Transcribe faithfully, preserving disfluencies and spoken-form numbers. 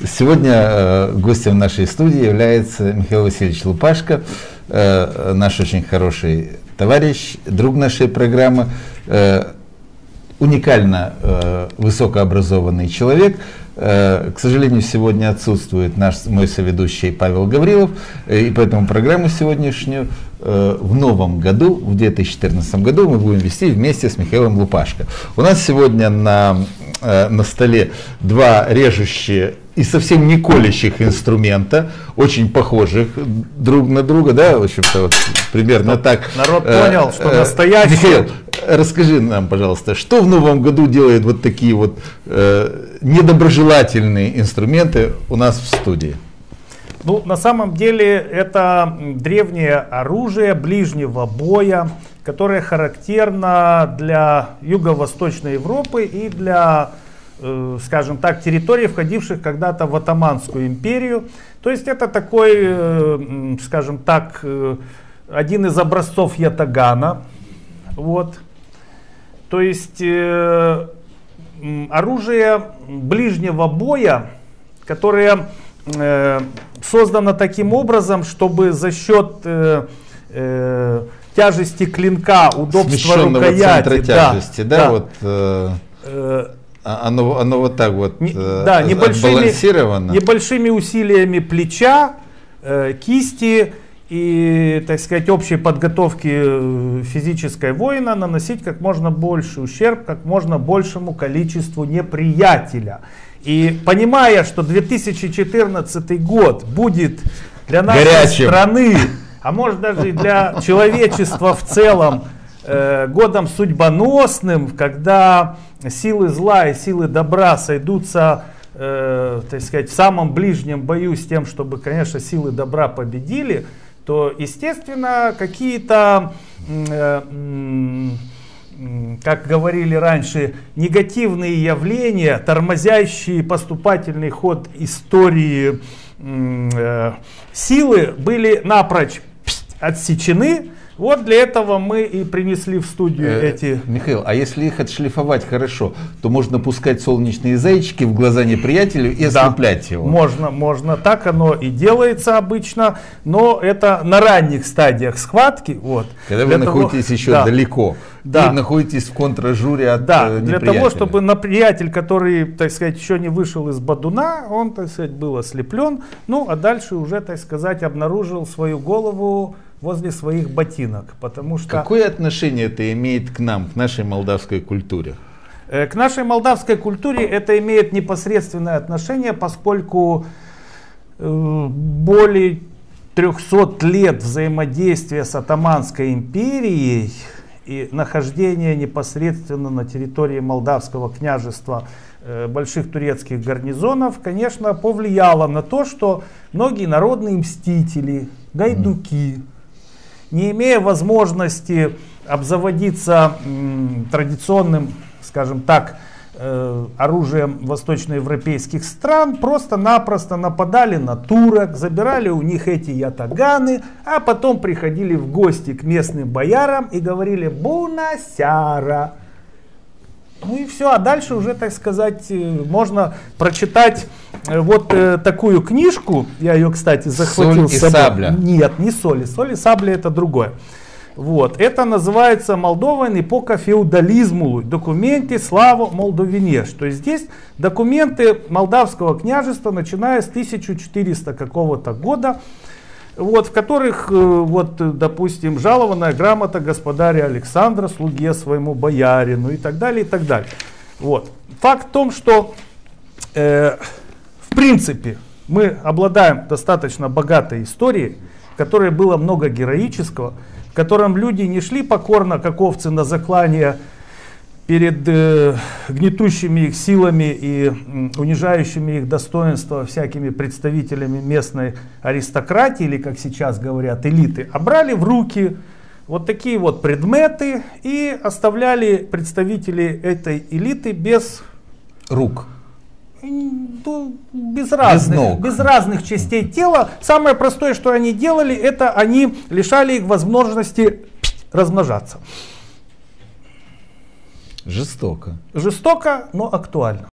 Сегодня э, гостем нашей студии является Михаил Васильевич Лупашко, э, наш очень хороший товарищ, друг нашей программы, э, уникально э, высокообразованный человек. Э, к сожалению, сегодня отсутствует наш, мой соведущий Павел Гаврилов, э, и поэтому программу сегодняшнюю э, в новом году, в две тысячи четырнадцатом году, мы будем вести вместе с Михаилом Лупашко. У нас сегодня на, э, на столе два режущие и совсем не колющих инструмента, очень похожих друг на друга, да, в общем-то, вот, примерно Чтоб так. Народ понял, что э, настоящий. Михаил, расскажи нам, пожалуйста, что в новом году делают вот такие вот э, недоброжелательные инструменты у нас в студии? Ну, на самом деле, это древнее оружие ближнего боя, которое характерно для Юго-Восточной Европы и для, э, скажем так, территорий, входивших когда-то в Отоманскую империю. То есть это такой, э, скажем так, э, один из образцов ятагана. Вот. То есть э, оружие ближнего боя, которое э, создано таким образом, чтобы за счет э, э, тяжести клинка, удобства рукояти, тяжести, да, да, да, вот, э, э, оно, оно вот так вот не, э, да, небольшими, небольшими усилиями плеча, э, кисти и, так сказать, общей подготовки физической воина наносить как можно больше ущерб как можно большему количеству неприятеля. И понимая, что две тысячи четырнадцатый год будет для нашей горячим страны, а может даже и для человечества в целом, э, годом судьбоносным, когда силы зла и силы добра сойдутся, э, так сказать, в самом ближнем бою с тем, чтобы, конечно, силы добра победили, то, естественно, какие-то, э, э, как говорили раньше, негативные явления, тормозящие поступательный ход истории э, силы, были напрочь отсечены. Вот для этого мы и принесли в студию э, эти... Михаил, а если их отшлифовать хорошо, то можно пускать солнечные зайчики в глаза неприятелю и ослеплять, да, его. Можно, можно. Так оно и делается обычно, но это на ранних стадиях схватки. Вот, когда вы находитесь того, еще да, далеко, да, и находитесь в контражуре от да, неприятеля. Для того, чтобы неприятель, который, так сказать, еще не вышел из бадуна, он, так сказать, был ослеплен, ну а дальше уже, так сказать, обнаружил свою голову возле своих ботинок, потому что... Какое отношение это имеет к нам, к нашей молдавской культуре? К нашей молдавской культуре это имеет непосредственное отношение, поскольку э, более трёхсот лет взаимодействия с Отоманской империей и нахождение непосредственно на территории Молдавского княжества э, больших турецких гарнизонов, конечно, повлияло на то, что многие народные мстители, гайдуки, не имея возможности обзаводиться м, традиционным, скажем так, э, оружием восточноевропейских стран, просто-напросто нападали на турок, забирали у них эти ятаганы, а потом приходили в гости к местным боярам и говорили «Бунасяра». Ну и все, а дальше уже, так сказать, можно прочитать вот э, такую книжку. Я ее, кстати, захватил «Соль и с собой. сабля». Нет, не соль и соль и сабля, это другое. Вот, это называется «Молдован эпоха феодализму. Документы слава Молдовинеш». То есть здесь документы молдавского княжества, начиная с тысяча четырёхсотого какого-то года, вот, в которых, вот, допустим, жалованная грамота господаря Александра слуге своему боярину и так далее, и так далее. Вот. Факт в том, что э, в принципе мы обладаем достаточно богатой историей, в которой было много героического, в котором люди не шли покорно, как овцы на заклание, перед э, гнетущими их силами и м, унижающими их достоинство всякими представителями местной аристократии, или, как сейчас говорят, элиты, а брали в руки вот такие вот предметы и оставляли представителей этой элиты без рук, ну, без разных, без без разных частей тела. Самое простое, что они делали, это они лишали их возможности размножаться. Жестоко. Жестоко, но актуально.